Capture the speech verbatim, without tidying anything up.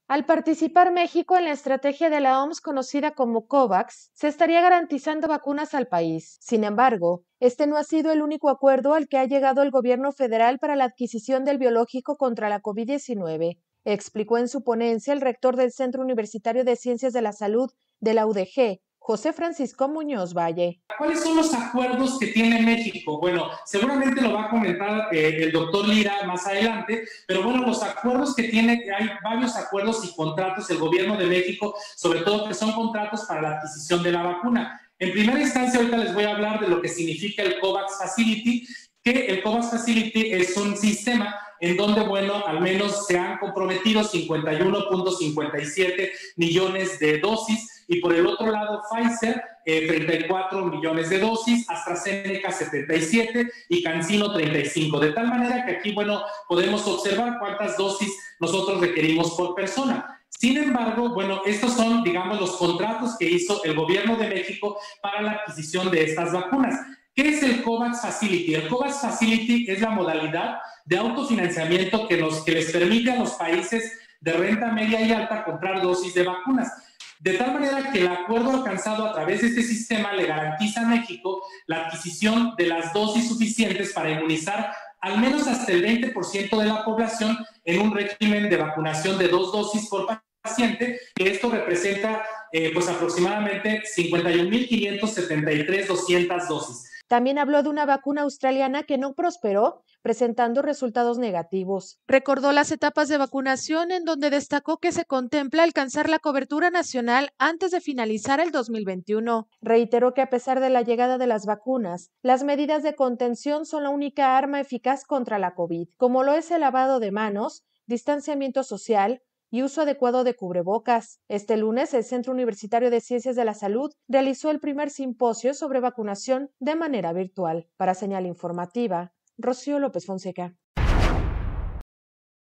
Al participar México en la estrategia de la O M S conocida como COVAX, se estaría garantizando vacunas al país. Sin embargo, este no ha sido el único acuerdo al que ha llegado el gobierno federal para la adquisición del biológico contra la COVID diecinueve, explicó en su ponencia el rector del Centro Universitario de Ciencias de la Salud de la U D G, José Francisco Muñoz Valle. ¿Cuáles son los acuerdos que tiene México? Bueno, seguramente lo va a comentar eh, el doctor Lira más adelante, pero bueno, los acuerdos que tiene, hay varios acuerdos y contratos del gobierno de México, sobre todo que son contratos para la adquisición de la vacuna. En primera instancia, ahorita les voy a hablar de lo que significa el COVAX Facility, que el COVAX Facility es un sistema en donde, bueno, al menos se han comprometido cincuenta y uno punto cincuenta y siete millones de dosis, y por el otro lado Pfizer, eh, treinta y cuatro millones de dosis, AstraZeneca setenta y siete y CanSino treinta y cinco, de tal manera que aquí, bueno, podemos observar cuántas dosis nosotros requerimos por persona. Sin embargo, bueno, estos son, digamos, los contratos que hizo el gobierno de México para la adquisición de estas vacunas. ¿Qué es el COVAX Facility? El COVAX Facility es la modalidad de autofinanciamiento que, nos, que les permite a los países de renta media y alta comprar dosis de vacunas. De tal manera que el acuerdo alcanzado a través de este sistema le garantiza a México la adquisición de las dosis suficientes para inmunizar al menos hasta el veinte por ciento de la población en un régimen de vacunación de dos dosis por paciente, que esto representa eh, pues aproximadamente cincuenta y un mil quinientos setenta y tres mil doscientas dosis. También habló de una vacuna australiana que no prosperó, presentando resultados negativos. Recordó las etapas de vacunación en donde destacó que se contempla alcanzar la cobertura nacional antes de finalizar el dos mil veintiuno. Reiteró que a pesar de la llegada de las vacunas, las medidas de contención son la única arma eficaz contra la COVID, como lo es el lavado de manos, distanciamiento social, y uso adecuado de cubrebocas. Este lunes, el Centro Universitario de Ciencias de la Salud realizó el primer simposio sobre vacunación de manera virtual. Para Señal Informativa, Rocío López Fonseca.